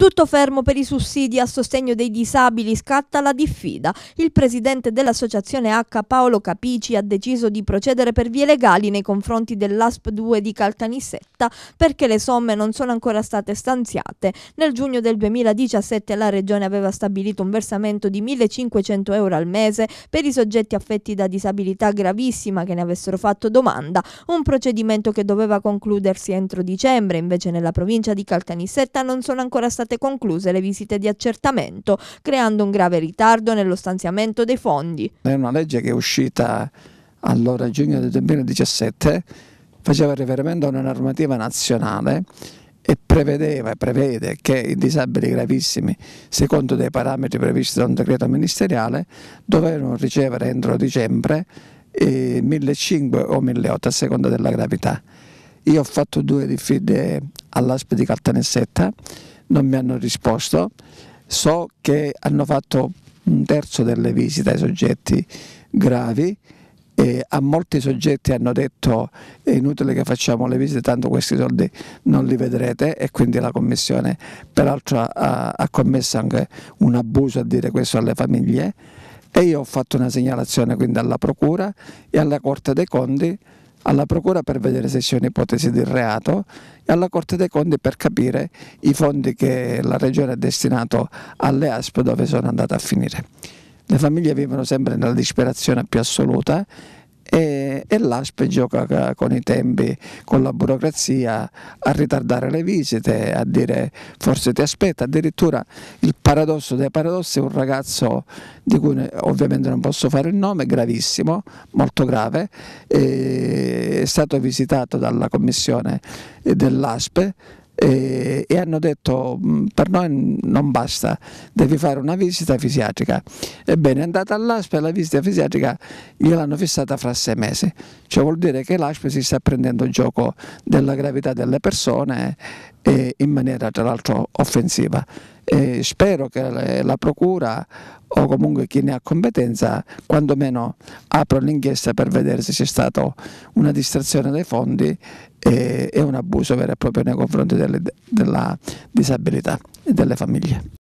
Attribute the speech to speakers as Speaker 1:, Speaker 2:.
Speaker 1: Tutto fermo per i sussidi a sostegno dei disabili, scatta la diffida. Il presidente dell'associazione H, Paolo Capici, ha deciso di procedere per vie legali nei confronti dell'ASP 2 di Caltanissetta perché le somme non sono ancora state stanziate. Nel giugno del 2017 la Regione aveva stabilito un versamento di 1.500 euro al mese per i soggetti affetti da disabilità gravissima che ne avessero fatto domanda, un procedimento che doveva concludersi entro dicembre. Invece nella provincia di Caltanissetta non sono ancora state concluse le visite di accertamento, creando un grave ritardo nello stanziamento dei fondi.
Speaker 2: È una legge che è uscita allora a giugno del 2017, faceva riferimento a una normativa nazionale e prevede che i disabili gravissimi, secondo dei parametri previsti da un decreto ministeriale, dovevano ricevere entro dicembre 1.500 o 1.800 a seconda della gravità. Io ho fatto 2 diffide all'ASP di Caltanissetta, non mi hanno risposto, so che hanno fatto 1/3 delle visite ai soggetti gravi e a molti soggetti hanno detto è inutile che facciamo le visite, tanto questi soldi non li vedrete, e quindi la Commissione peraltro ha commesso anche un abuso a dire questo alle famiglie, e io ho fatto una segnalazione quindi alla Procura e alla Corte dei Conti, alla Procura per vedere se c'è un'ipotesi di reato e alla Corte dei Conti per capire i fondi che la Regione ha destinato alle ASP dove sono andate a finire. Le famiglie vivono sempre nella disperazione più assoluta e l'ASP gioca con i tempi, con la burocrazia, a ritardare le visite, a dire forse ti aspetta. Addirittura il paradosso dei paradossi, un ragazzo di cui ovviamente non posso fare il nome, gravissimo, molto grave, è stato visitato dalla commissione dell'ASP e hanno detto per noi non basta, devi fare una visita fisiatrica. Ebbene, è andata all'ASP e la visita fisiatrica gliel'hanno fissata fra 6 mesi, cioè vuol dire che l'ASP si sta prendendo gioco della gravità delle persone in maniera tra l'altro offensiva. Spero che la Procura o comunque chi ne ha competenza quantomeno apra l'inchiesta per vedere se c'è stata una distrazione dei fondi e un abuso vero e proprio nei confronti della disabilità e delle famiglie.